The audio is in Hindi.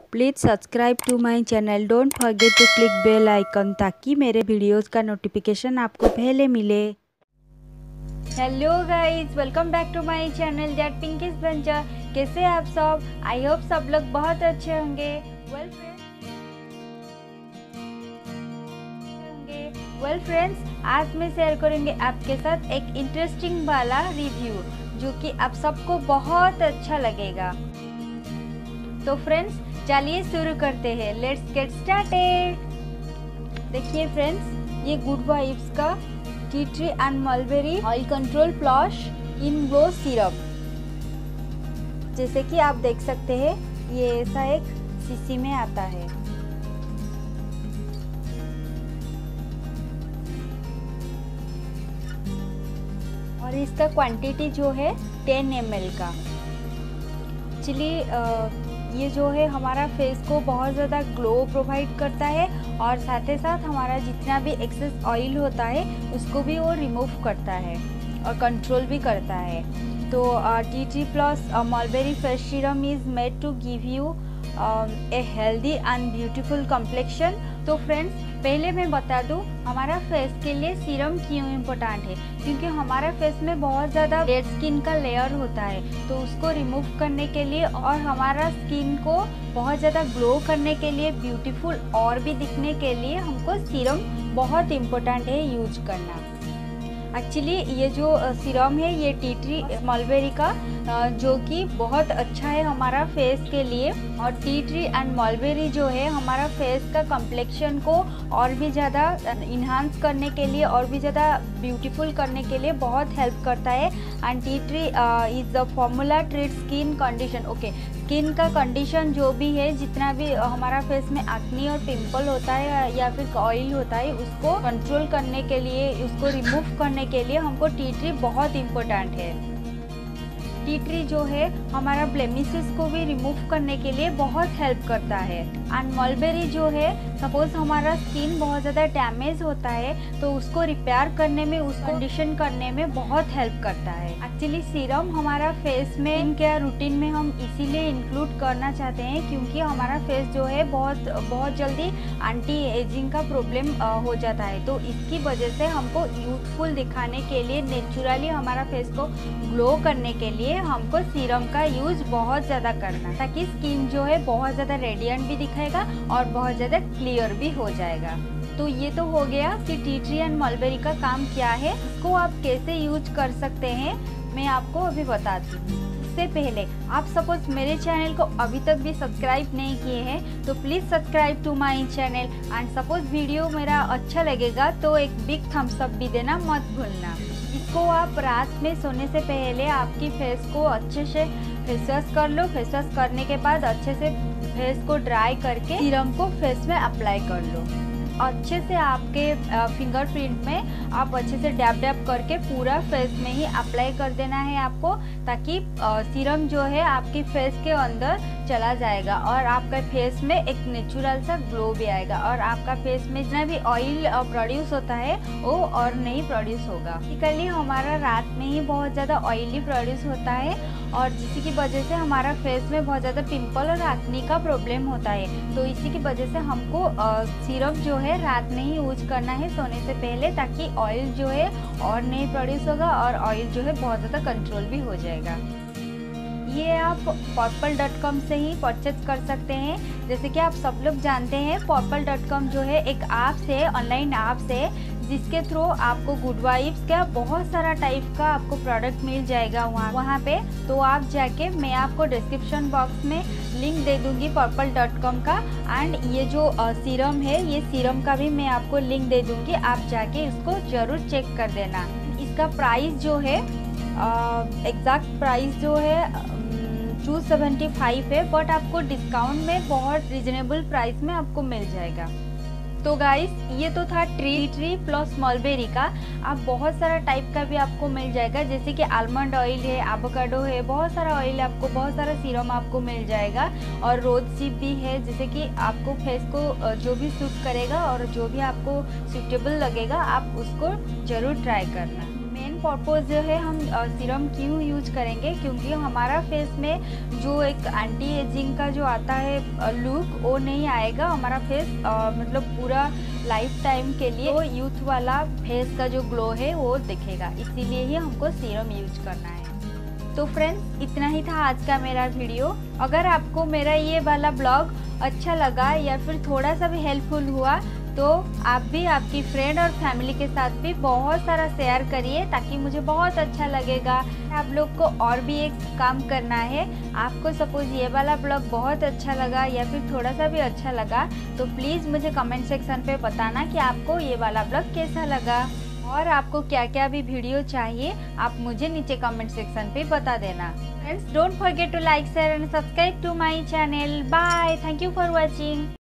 Please subscribe to my channel. Don't forget to click bell icon ताकि मेरे वीडियोस का नोटिफिकेशन आपको पहले मिले। Hello guys, welcome back to my channel that Pinky's venture. कैसे आप सब? आई होप सब लोग बहुत अच्छे होंगे। वेल फ्रेंड्स, आज मैं शेयर करूँगी आपके साथ एक इंटरेस्टिंग वाला रिव्यू जो कि आप सबको बहुत अच्छा लगेगा। तो फ्रेंड्स, चलिए शुरू करते हैं। Let's get started. देखिए फ्रेंड्स, ये गुड वाइब्स का tea tree and mulberry oil control plus in glow syrup, जैसे कि आप देख सकते हैं ये ऐसा एक शीशी में आता है। और इसका क्वांटिटी जो है 10 ml का। एक्चुअली ये जो है हमारा फेस को बहुत ज़्यादा ग्लो प्रोवाइड करता है और साथ ही साथ हमारा जितना भी एक्सेस ऑयल होता है उसको भी वो रिमूव करता है और कंट्रोल भी करता है। तो tea tree plus mulberry face serum is made to give you a healthy and beautiful complexion. तो फ्रेंड्स, पहले मैं बता दूं हमारा फेस के लिए सीरम क्यों इम्पोर्टेंट है, क्योंकि हमारा फेस में बहुत ज़्यादा डेड स्किन का लेयर होता है। तो उसको रिमूव करने के लिए और हमारा स्किन को बहुत ज़्यादा ग्लो करने के लिए, ब्यूटीफुल और भी दिखने के लिए हमको सीरम बहुत इम्पोर्टेंट है यूज करना। एक्चुअली ये जो सीरम है ये टी ट्री मलबेरी का जो कि बहुत अच्छा है हमारा फेस के लिए। और टी ट्री एंड मलबेरी जो है हमारा फेस का कम्प्लेक्शन को और भी ज़्यादा इन्हांस करने के लिए और भी ज़्यादा ब्यूटीफुल करने के लिए बहुत हेल्प करता है। And tea tree is the formula treat skin condition. Okay, skin का कंडीशन जो भी है, जितना भी हमारा फेस में एक्ने और पिंपल होता है या फिर ऑयल होता है, उसको कंट्रोल करने के लिए, उसको रिमूव करने के लिए हमको टी ट्री बहुत इम्पोर्टेंट है। टी ट्री जो है हमारा ब्लेमिसेस को भी रिमूव करने के लिए बहुत हेल्प करता है। एंड मलबेरी जो है, सपोज हमारा स्किन बहुत ज़्यादा डैमेज होता है तो उसको रिपेयर करने में, उसको कंडीशन करने में बहुत हेल्प करता है। एक्चुअली सीरम हमारा फेस में स्किन केयर रूटीन में हम इसीलिए इंक्लूड करना चाहते हैं क्योंकि हमारा फेस जो है बहुत जल्दी एंटी एजिंग का प्रॉब्लम हो जाता है। तो इसकी वजह से हमको यूथफुल दिखाने के लिए, नेचुरली हमारा फेस को ग्लो करने के लिए हमको सीरम का यूज बहुत ज़्यादा करना, ताकि स्किन जो है बहुत ज़्यादा रेडिएंट भी दिखाएगा और बहुत ज़्यादा क्लियर भी हो जाएगा। तो ये तो हो गया कि टी ट्री एंड मलबेरी का काम क्या है, इसको आप कैसे यूज कर सकते हैं मैं आपको अभी बताती हूँ। इससे पहले आप सपोज मेरे चैनल को अभी तक भी सब्सक्राइब नहीं किए हैं तो please subscribe to my channel. And suppose video मेरा अच्छा लगेगा तो एक बिग थम्स अप भी देना मत भूलना। इसको आप रात में सोने से पहले आपकी फेस को अच्छे से फेस वॉश कर लो। फेस वॉश करने के बाद अच्छे से फेस को ड्राई करके सीरम को फेस में अप्लाई कर लो। अच्छे से आपके फिंगरप्रिंट में आप अच्छे से डैब डैब करके पूरा फेस में ही अप्लाई कर देना है आपको, ताकि सीरम जो है आपकी फेस के अंदर चला जाएगा और आपका फेस में एक नेचुरल सा ग्लो भी आएगा और आपका फेस में जितना भी ऑयल प्रोड्यूस होता है वो और नहीं प्रोड्यूस होगा। बेसिकली हमारा रात में ही बहुत ज़्यादा ऑयली प्रोड्यूस होता है और जिसकी की वजह से हमारा फेस में बहुत ज़्यादा पिंपल और एक्ने का प्रॉब्लम होता है। तो इसी की वजह से हमको सीरम जो है रात में ही यूज करना है सोने से पहले, ताकि ऑयल जो है और नहीं प्रोड्यूस होगा और ऑयल जो है बहुत ज़्यादा कंट्रोल भी हो जाएगा। ये आप purple.com से ही परचेज कर सकते हैं। जैसे कि आप सब लोग जानते हैं purple.com जो है एक ऐप्स है, ऑनलाइन ऐप्स है, जिसके थ्रू आपको गुड वाइब्स का बहुत सारा टाइप का आपको प्रोडक्ट मिल जाएगा वहाँ पे। तो आप जाके, मैं आपको डिस्क्रिप्शन बॉक्स में लिंक दे दूँगी purple.com का। एंड ये जो सीरम है, ये सीरम का भी मैं आपको लिंक दे दूँगी, आप जाके इसको ज़रूर चेक कर देना। इसका प्राइस जो है, एग्जैक्ट प्राइस जो है 275 है, बट आपको डिस्काउंट में बहुत रिजनेबल प्राइस में आपको मिल जाएगा। तो गाइस, ये तो था टी ट्री प्लस मलबेरी का। आप बहुत सारा टाइप का भी आपको मिल जाएगा, जैसे कि आलमंड ऑयल है, एवोकाडो है, बहुत सारा ऑयल आपको, बहुत सारा सीरम आपको मिल जाएगा। और रोज सिप भी है, जैसे कि आपको फेस को जो भी सूट करेगा और जो भी आपको सूटेबल लगेगा आप उसको ज़रूर ट्राई करना। मेन पर्पस जो है हम सीरम क्यों यूज करेंगे, क्योंकि हमारा फेस में जो एक एंटी एजिंग का जो आता है लुक वो नहीं आएगा। हमारा फेस मतलब पूरा लाइफ टाइम के लिए वो यूथ वाला फेस का जो ग्लो है वो दिखेगा, इसीलिए ही हमको सीरम यूज करना है। तो फ्रेंड्स, इतना ही था आज का मेरा वीडियो। अगर आपको मेरा ये वाला ब्लॉग अच्छा लगा या फिर थोड़ा सा भी हेल्पफुल हुआ तो आप भी आपकी फ्रेंड और फैमिली के साथ भी बहुत सारा शेयर करिए, ताकि मुझे बहुत अच्छा लगेगा। आप लोग को और भी एक काम करना है, आपको सपोज ये वाला ब्लॉग बहुत अच्छा लगा या फिर थोड़ा सा भी अच्छा लगा तो प्लीज़ मुझे कमेंट सेक्शन पे बताना कि आपको ये वाला ब्लॉग कैसा लगा और आपको क्या क्या भी वीडियो चाहिए, आप मुझे नीचे कमेंट सेक्शन पे बता देना। Friends, don't forget to like, share and subscribe to my channel. Bye, thank you for watching.